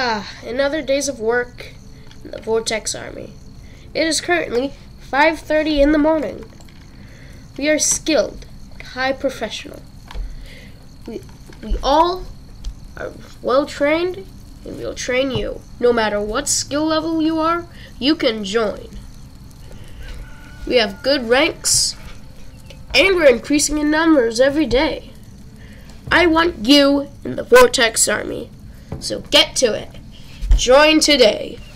Another days of work in the Vortex Army. It is currently 5:30 in the morning. We are skilled, high professional. We all are well trained, and we'll train you. No matter what skill level you are, you can join. We have good ranks, and we're increasing in numbers every day. I want you in the Vortex Army, so get to it. Join today.